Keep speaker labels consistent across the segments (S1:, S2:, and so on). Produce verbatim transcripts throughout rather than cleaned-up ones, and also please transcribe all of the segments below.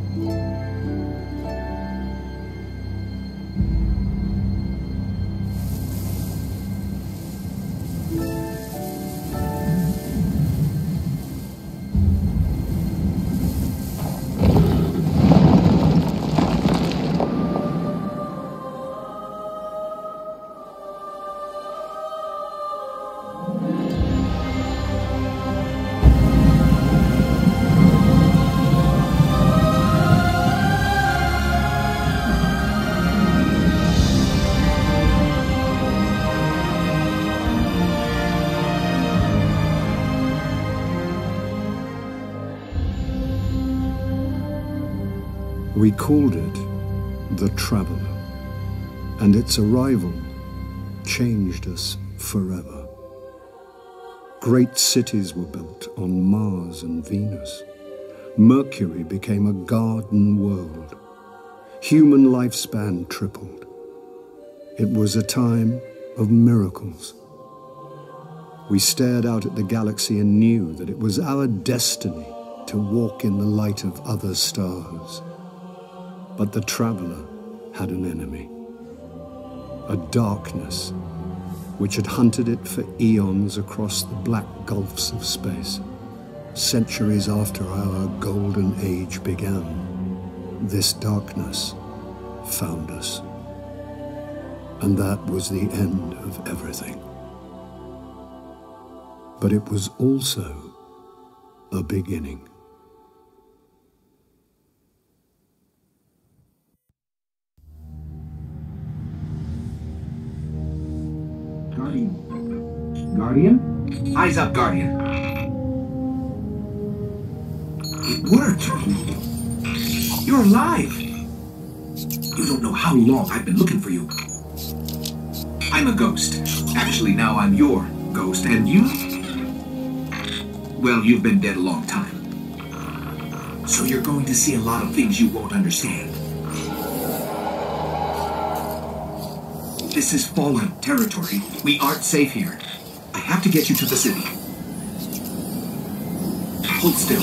S1: We called it the Traveler, and its arrival changed us forever. Great cities were built on Mars and Venus. Mercury became a garden world. Human lifespan tripled. It was a time of miracles. We stared out at the galaxy and knew that it was our destiny to walk in the light of other stars. But the Traveler had an enemy, a darkness which had hunted it for eons across the black gulfs of space. Centuries after our golden age began, this darkness found us. And that was the end of everything. But it was also a beginning.
S2: Guardian. Guardian? Eyes up, Guardian. It worked. You're alive. You don't know how long I've been looking for you. I'm a ghost. Actually, now I'm your ghost. And you? Well, you've been dead a long time. So you're going to see a lot of things you won't understand. This is fallen territory. We aren't safe here. I have to get you to the city. Hold still.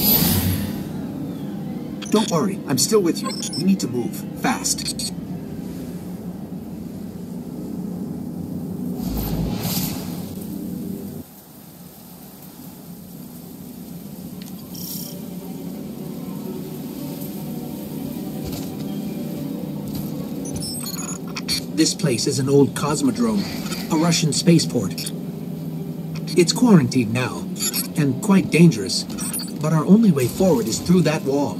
S2: Don't worry, I'm still with you. We need to move, fast.
S3: This place is an old cosmodrome, a Russian spaceport. It's quarantined now, and quite dangerous, but our only way forward is through that wall.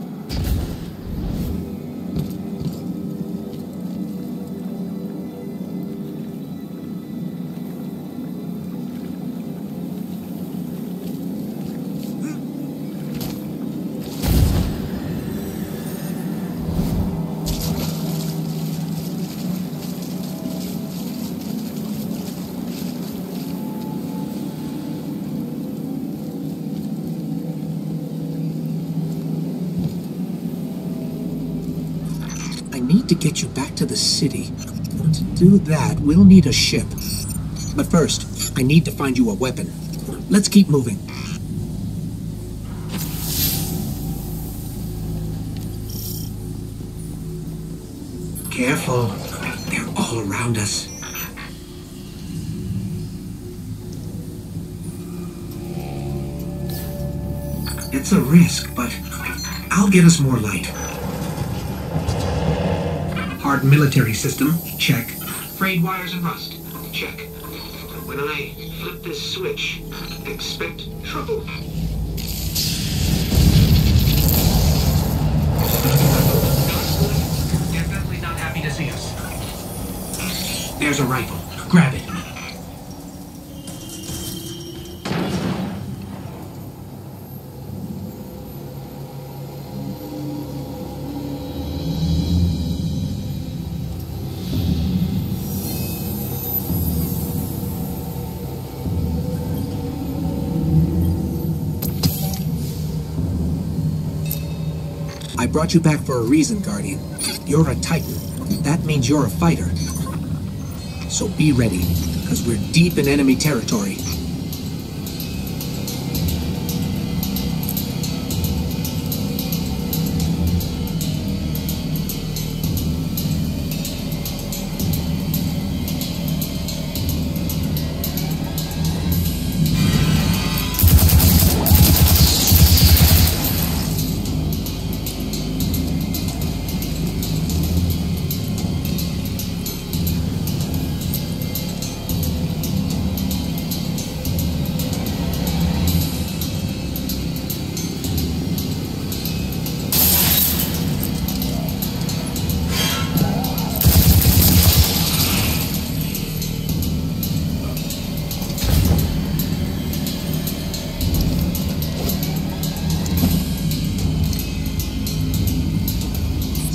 S3: To get you back to the city. To do that, we'll need a ship. But first, I need to find you a weapon. Let's keep moving. Careful. They're all around us. It's a risk, but I'll get us more light. Hard military system, check. Frayed wires and rust, check. When I flip this switch, expect trouble. Definitely not happy to see us. There's a rifle. Grab it. I brought you back for a reason, Guardian. You're a Titan. That means you're a fighter. So be ready, because we're deep in enemy territory.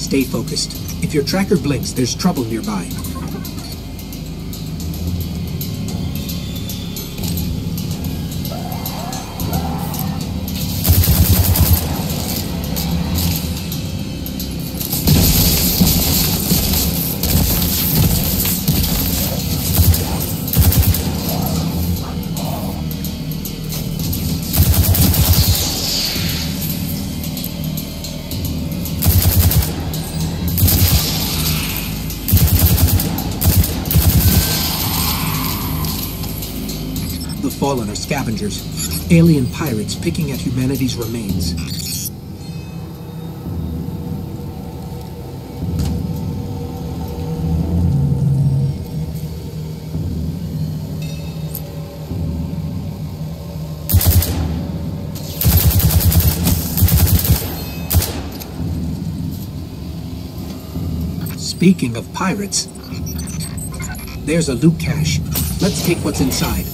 S3: Stay focused. If your tracker blinks, there's trouble nearby. The Fallen are scavengers, alien pirates picking at humanity's remains. Speaking of pirates, there's a loot cache. Let's take what's inside.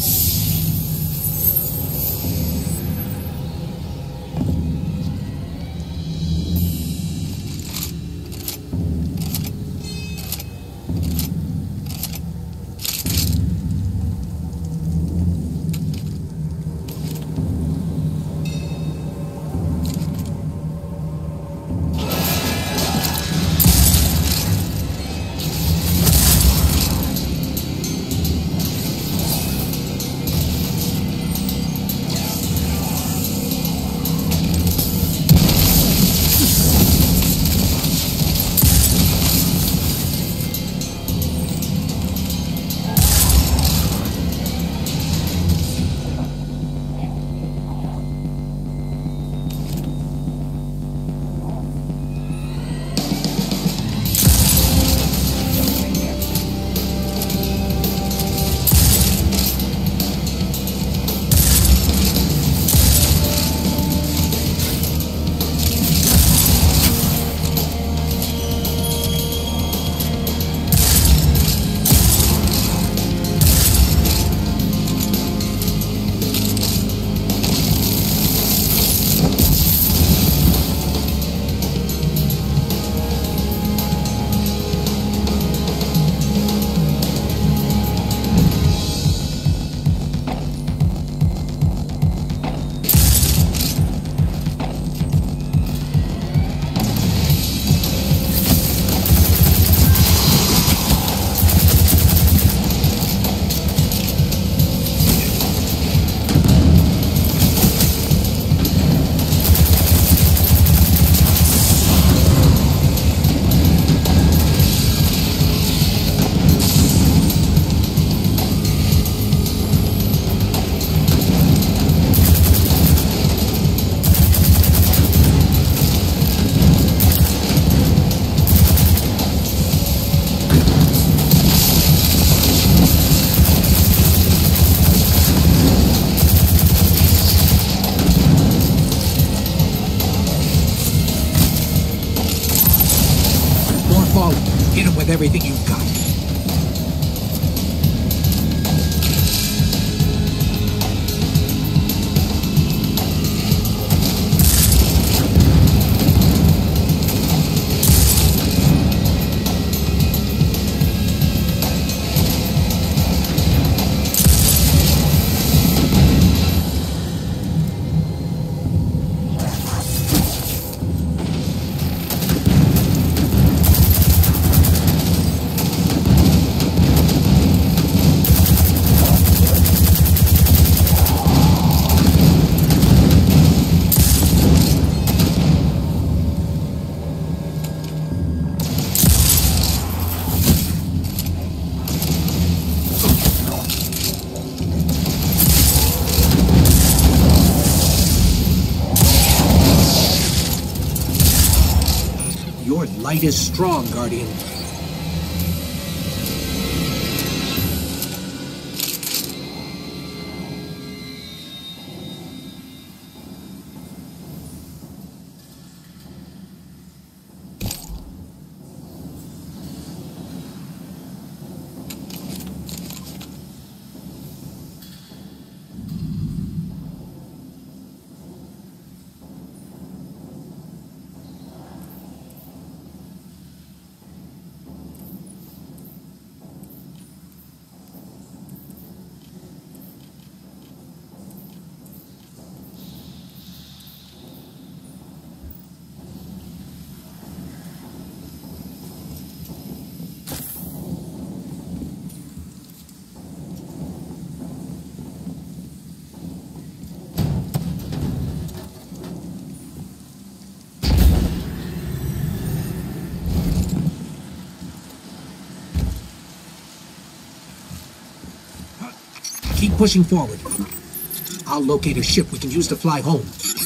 S3: Hit him with everything you've got. Your light is strong, Guardian. pushing forward. I'll locate a ship we can use to fly home.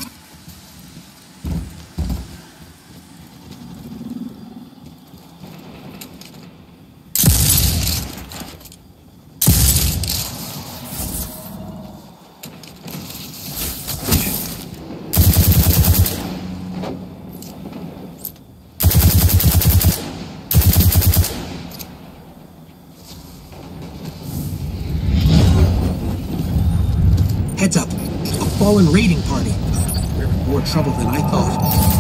S3: Heads up, a fallen raiding party. We're in more trouble than I thought.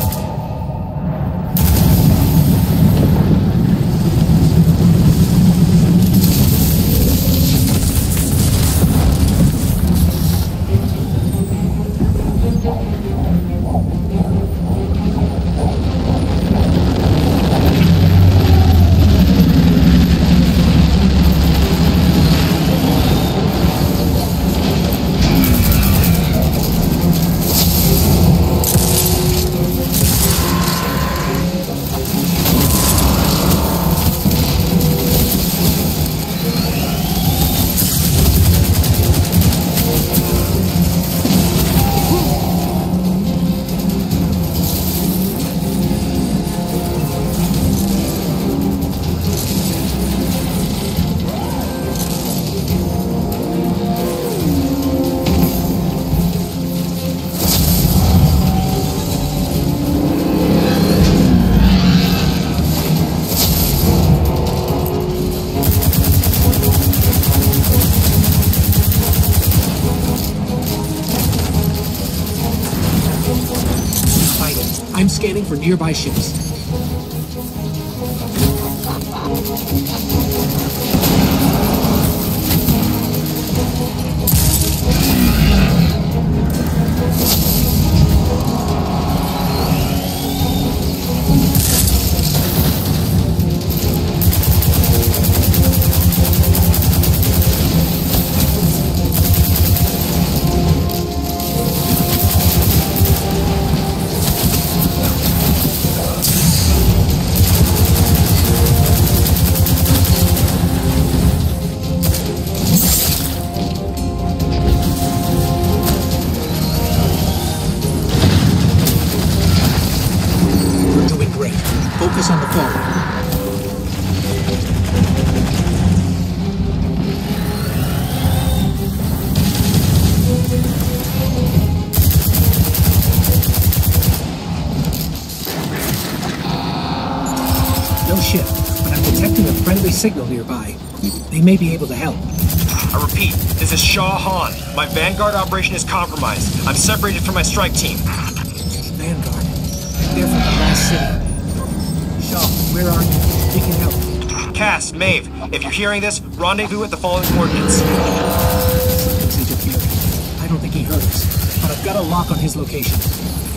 S3: I'm scanning for nearby ships. Focus on the fall. No ship, but I'm detecting a friendly signal nearby. They may be able to help.
S4: I repeat, this is Shah Han. My Vanguard operation is compromised. I'm separated from my strike team.
S3: Vanguard. They're from the last city. Shaw, where are you? We can help.
S4: Cass, Maeve, if you're hearing this, rendezvous at the following coordinates.
S3: Something's interfering. I don't think he heard us, but I've got a lock on his location.